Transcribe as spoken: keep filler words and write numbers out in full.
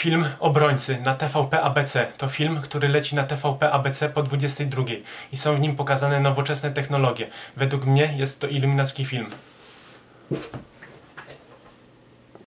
Film Obrońcy na T V P A B C to film, który leci na T V P A B C po dwudziestej drugiej i są w nim pokazane nowoczesne technologie. Według mnie jest to iluminacki film.